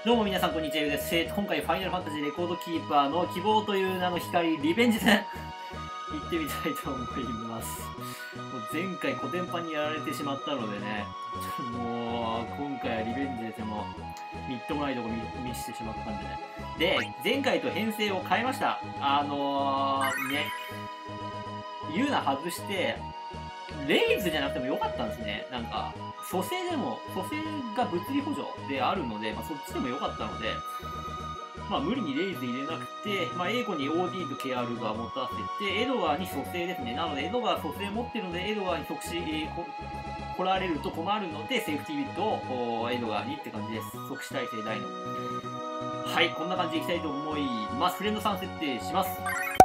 どうも皆さんこんにちは、ゆうです。今回ファイナルファンタジーレコードキーパーの希望という名の光リベンジ戦行ってみたいと思います。もう前回コテンパンにやられてしまったのでね、もう今回はリベンジでもみっともないとこ見してしまったんでね。で、前回と編成を変えました。ユーナ外して、レイズじゃなくてもよかったんですね。なんか、蘇生が物理補助であるので、そっちでもよかったので、無理にレイズ入れなくて、エイコに OD と KR が持たせて、エドガーに蘇生ですね。なので、エドガー蘇生持ってるので、エドガーに即死、来られると困るので、セーフティービットをエドガーにって感じです。即死耐性大の。はい、こんな感じでいきたいと思います。フレンドさん設定します。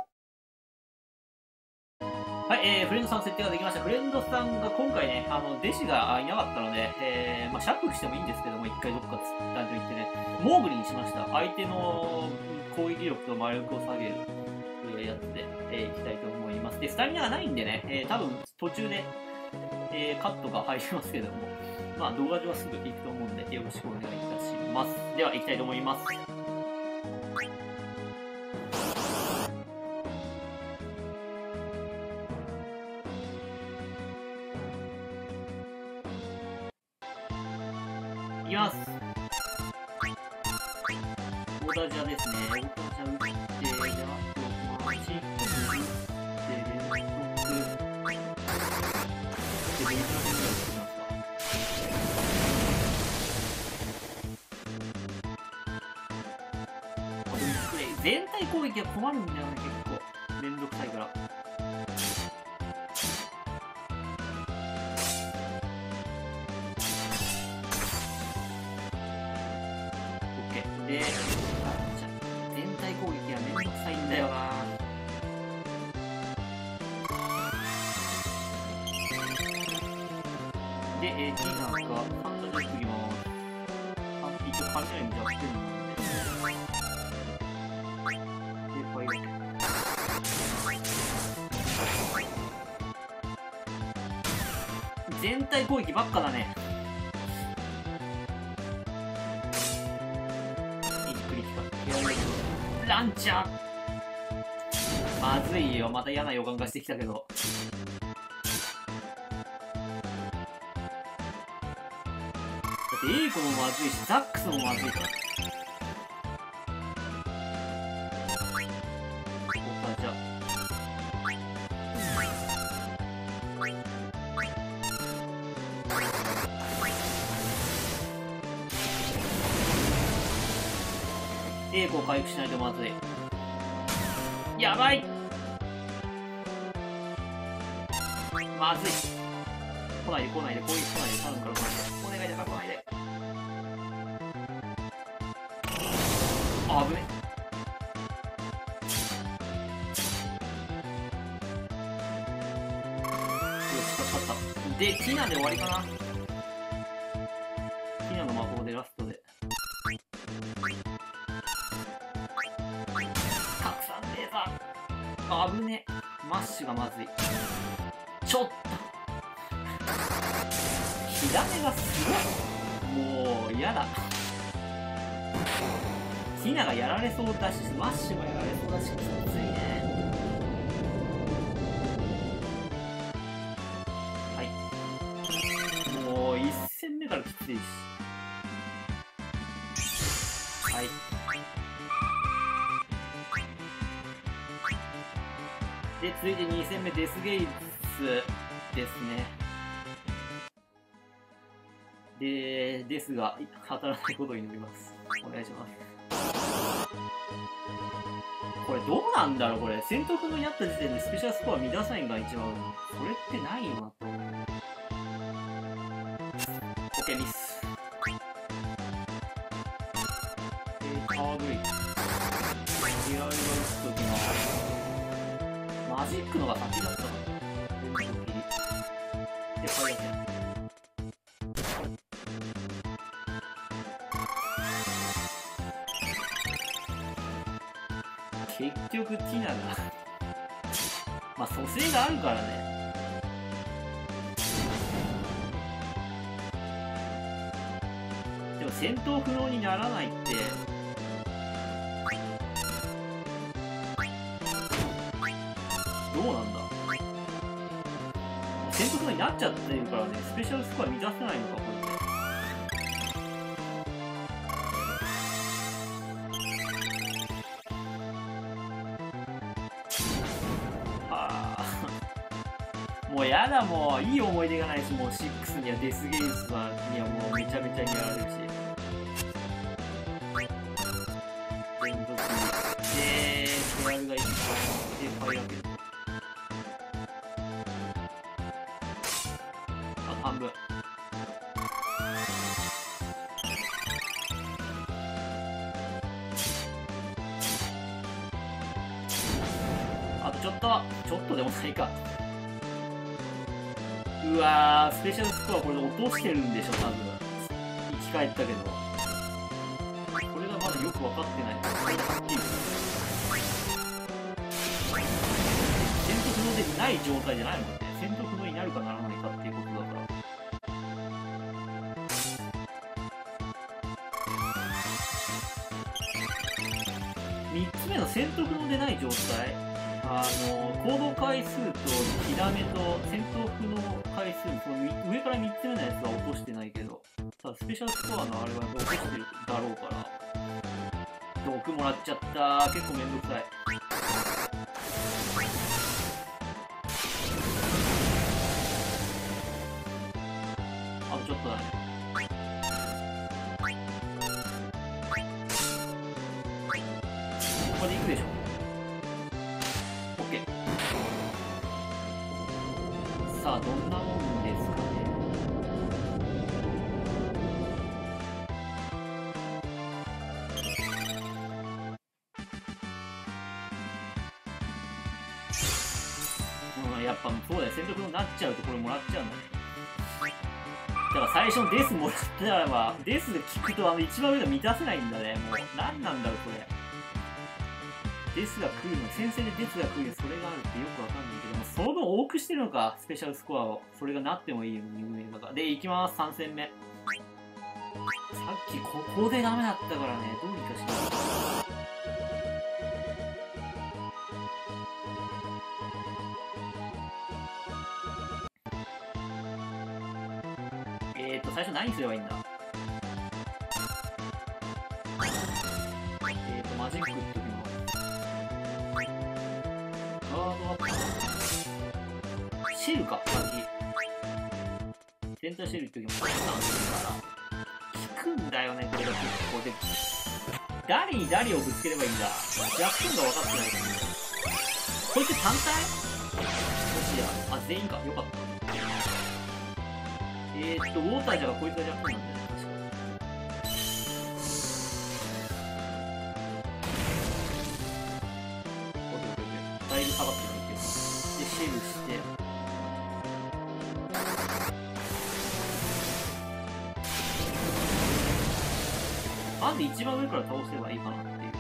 はい、フレンドさん設定ができました。フレンドさんが今回ね、弟子がいなかったので、シャッフルしてもいいんですけども、一回どっか単純に行ってね、モーグリにしました。相手の攻撃力と魔力を下げるやつで、いきたいと思います。で、スタミナがないんでね、多分途中で、カットが入りますけども、動画上はすぐ行くと思うんで、よろしくお願いいたします。では、行きたいと思います。いきます。オーダージャですね。オーダージャ打って、では、マジック打って、連続。で、ベイズラ戦ぐらい打ってきますか。全体攻撃は困るんだよね、結構。めんどくさいから。で、全体攻撃はめんどくさいんだよな。で、ティーナーが3打で打ってきます。一応雷も弱点なんで。で、ファイヤー。全体攻撃ばっかだね。ランチャーまずいよ。また嫌な予感がしてきたけど。だってエイコもまずいし、ザックスもまずいから。じゃあエイコを回復しないとまずい。やばい、まずい。来ないで来ないで、攻撃来ないで、頼むから来ないで。お願いだから来ないで。あぶね。よし、勝った。で、ティナで終わりかな。ティナの魔法でラストで。拡散レーザー。あぶね。マッシュがまずい。ちょっと。火種がすごい。もう、やだ。ティナがやられそうだし、マッシュもやられそうだし、きついね。はい。もう、1戦目からきついし。はい。で、続いて2戦目、デスゲイツですね。で、ですが、当たらないことを祈ります。お願いします。これどうなんだろうこれ。戦闘になった時点でスペシャルスコア乱さないんが一番。それってないよなと。OK、ミス。パワーブレイク。リアルが打つときのマジックのが先だったの。連続切り。で、ファイヤー戦。結局ティナが蘇生があるからね。でも戦闘不能にならないって、どうなんだ。戦闘不能になっちゃってるからね、スペシャルスコア満たせないのか、これで。はあ。もうやだ、もういい思い出がないし、もう6にはデスゲームさんにはもうめちゃめちゃにやられるし。連続で、トライアルがいっぱいあって、ファイアベルト。あと半分。あとちょっとでもないか。うわー、スペシャルスコアこれで落としてるんでしょ、多分。生き返ったけど。これがまだよく分かってない。これではっきり。戦闘不能でない状態じゃないもんね。戦闘不能になるかならないかっていうことだから。3つ目の戦闘不能でない状態。行動回数と火ダメと戦闘不能回数、その上から3つ目のやつは落としてないけど、ただスペシャルスコアのあれは落としてるだろうから、毒もらっちゃった。結構めんどくさい。あとちょっとだね。ここでいくでしょ。OK。さあ、どんなもんですかね。やっぱそうだよ。戦闘不能になっちゃうとこれもらっちゃうんだね。だから最初のデスもらったらば、デスで聞くと一番上が満たせないんだね。もう何なんだろうこれ。デスが来るの、先生でデスが来るそれがあるってよくわかんないけども、その分多くしてるのか、スペシャルスコアを。それがなってもいいよ、2名だから。で、いきます、3戦目。さっきここでダメだったからね、どうにかしない。最初何すればいいんだ。マジックっておきます。ガードアップ。シールか、先。全体シールっておきます。効くんだよね、これが結構で。誰に誰をぶつければいいんだ。弱点が分かってないからね。こいつ単体？もしや、全員か。よかった。ウォーターじゃがこいつが弱点なんだよね、確かに。だいぶ下がってないけど。で、シェルして。なんで一番上から倒せばいいかなっていう。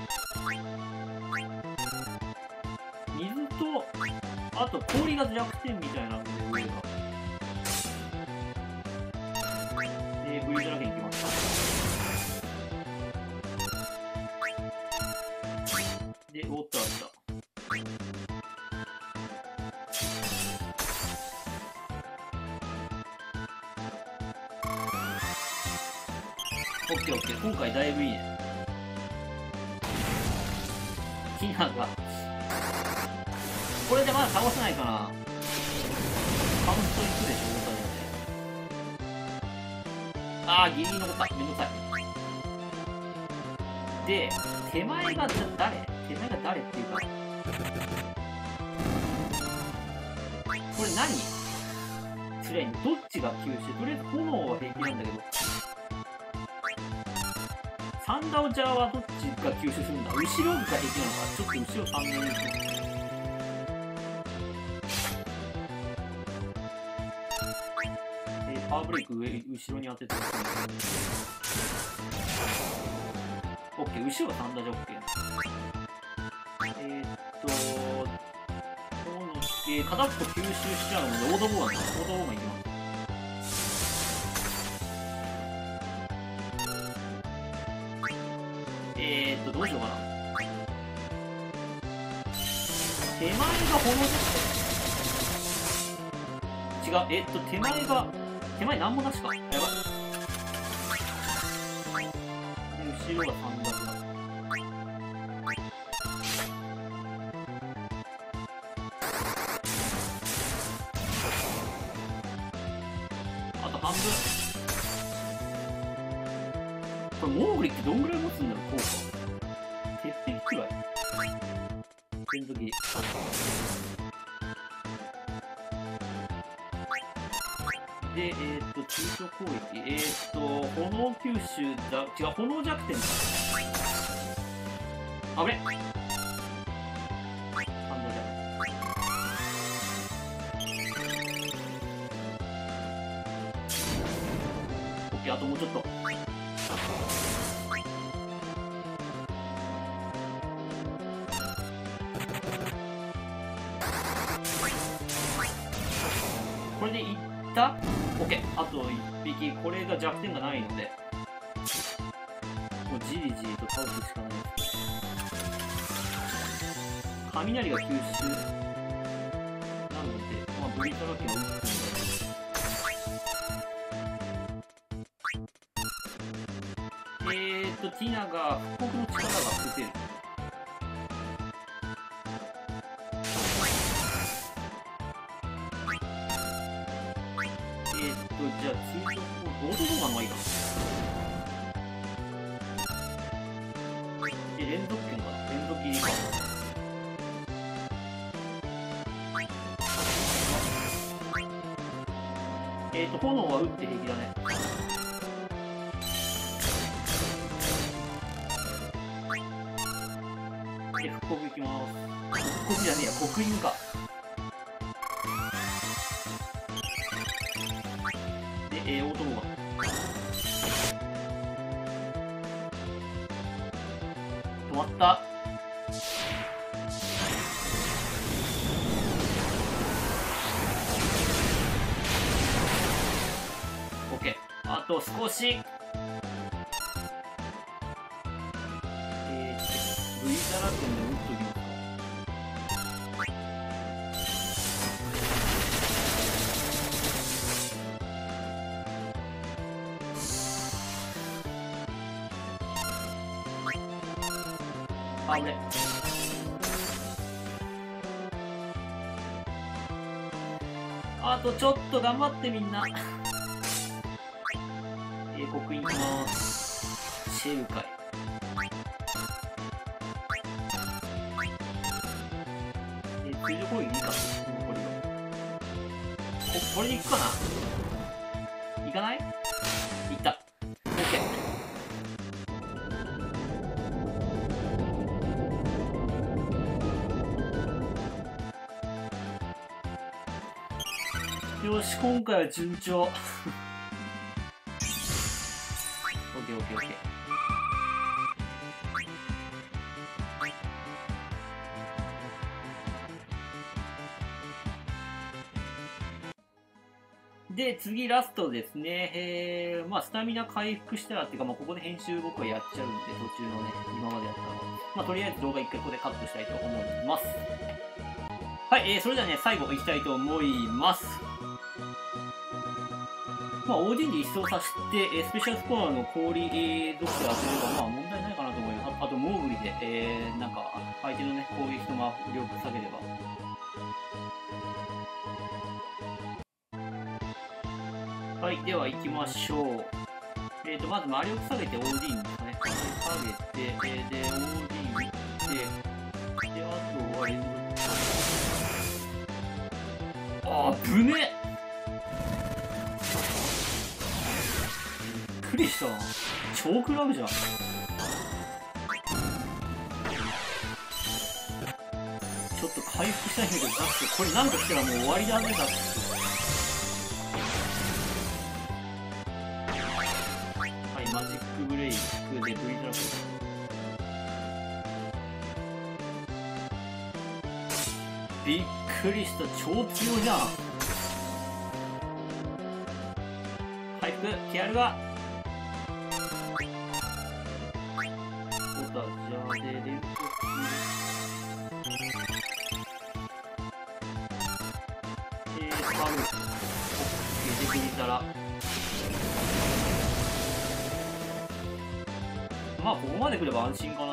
水と、あと氷が弱点みたいなので、上が。ブリードラケンいきます。で、ウォーターした。オッケーオッケー。今回だいぶいいね。ヒナが。これでまだ倒せないかな。カウントいくでしょ、ウォーターで。ギリギリ残った。めんどくさい。で、手前が誰っていうか。これ何すりゃいいの？どっちが吸収？とりあえず炎は平気なんだけど。サンダージャーはどっちが吸収するんだ？後ろが平気なのか？ちょっと後ろ3年ですね。パワーブレイク後ろに当ててますね。OK、後ろがサンダージャー OK。片っぽ吸収しちゃうので、オードボーガンだ。オードボーガンいきます。 どうしようかな。手前が炎じゃ違う、手前なんもなしか。やばい。後ろが3だけだ。あと半分。これモーグリってどんぐらい持つんだろう、効果。鉄壁くらい。連続切り。で、中小攻撃。炎吸収だ。違う、炎弱点だ。あぶね。ハンドじゃない。オッケー、あともうちょっと。これでいった？ OK。あと1匹。これが弱点がないので、もうじりじりと倒すしかないです。雷が吸収なので、まあ、ブリトラキを打つんで、ティナが復刻の力が打てる。じゃあ通常ロード動画の方がいいかな。連続剣かな。連続切りか。炎は打って平気だね。で、復刻いきます。復刻じゃねえや、刻印か。で、オートローガン。止まった。OK。あと少し。V ザラ剣で打っときますか。あ、俺。あとちょっと頑張ってみんな。刻印いきます。シェルかい。通常攻撃いいかな。これでいくかな。いかない？いった。よし、今回は順調。オッケーオッケーオッケー。で、次ラストですね。まあ、スタミナ回復したらっていうか、まあ、ここで編集僕はやっちゃうんで、途中のね、今までやったの。まあ、とりあえず動画一回ここでカットしたいと思います。はい、それではね、最後いきたいと思います。まあ、OD に一掃させて、スペシャルスコアの氷、読者当てれば、まあ、問題ないかなと思います。あと、モーグリで、なんか、相手のね、攻撃の魔力下げれば。はい、では行きましょう。まず魔力下げて OD にですかね。下げて、で、OD に行って、で、あとは連続。あぶねっ！びっくりしたな。超食らうじゃん。ちょっと回復したいんだけど、だってこれなんか来たらもう終わりだね、だって。マジックブレイクで V トラック。びっくりした、超強じゃん。回復、ケアルが。そうだ、じゃある。オッケー、でくりたら。まあ、ここまで来れば安心かなと。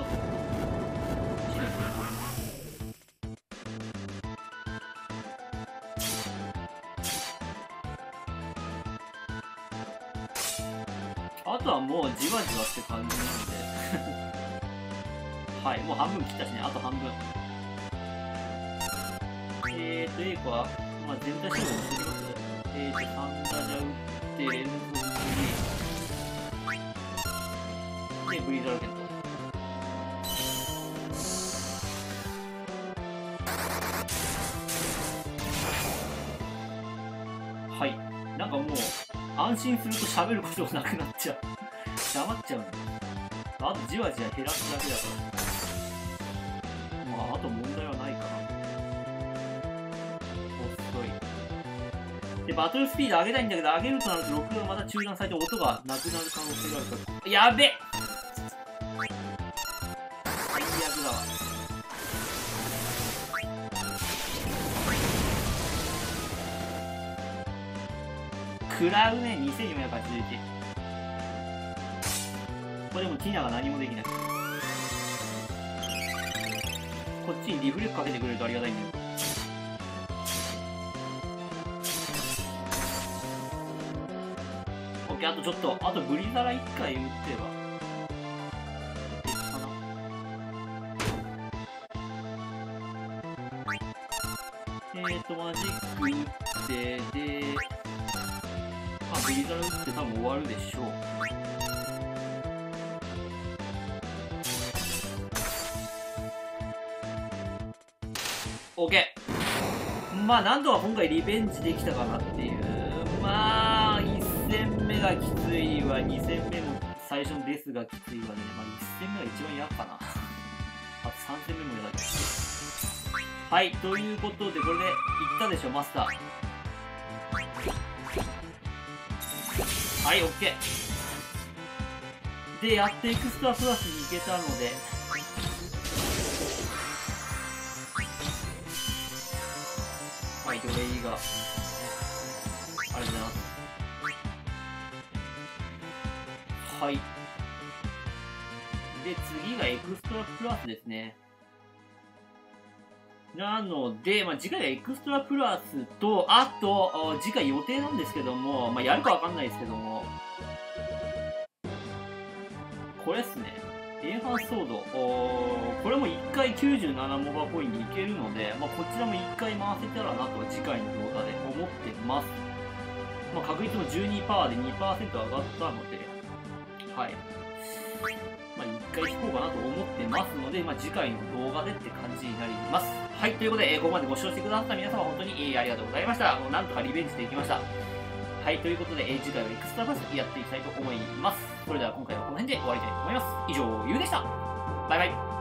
あとはもうじわじわって感じなのではい、もう半分切ったしね、あと半分。A 子は、まあ、全体勝負にしておきます。3打じゃ打って連続で、ブリーザロケット。はい。なんかもう、安心すると喋ることなくなっちゃう。黙っちゃうんだ。あとじわじわ減らすだけだから。まあ、あと問題はないかな。遅い。で、バトルスピード上げたいんだけど、上げるとなると、録画がまた中断されて音がなくなる可能性があるから。やべっ！最悪だわ。食らうね、2481。これでもティナが何もできない。こっちにリフレクかけてくれるとありがたいんだよ。オッケー、あとちょっと、あとブリザラ1回打ってば。かな。マジック打って、で、まあ、ブリザラ打って多分終わるでしょう。OK。まあ、なんとか今回リベンジできたかなっていう。まあ、1戦目がきついわ、2戦目も最初のデスがきついわね。まあ、1戦目が一番嫌かな。あと3戦目も嫌だけど。はい、ということで、これでいったでしょ、マスター。はい、OK。で、やってエクストラプラスに行けたので、はい、ドレイが、ありがとうございます。はい。で、次がエクストラプラスですね。なので、まあ、次回がエクストラプラスと、あと、次回予定なんですけども、まあ、やるかわかんないですけども、これっすね。エンハンスソード。これも1回97モバコインでいけるので、まあ、こちらも1回回せたらなと次回の動画で思ってます。まあ、確率も 12% で 2% 上がったので、はい。まあ、1回引こうかなと思ってますので、まあ、次回の動画でって感じになります。はい、ということで、ここまでご視聴してくださった皆様、本当に、ありがとうございました。なんとかリベンジできました。はい、ということで、次回はエクストラパスやっていきたいと思います。それでは今回はこの辺で終わりたいと思います。以上、ゆうでした。バイバイ。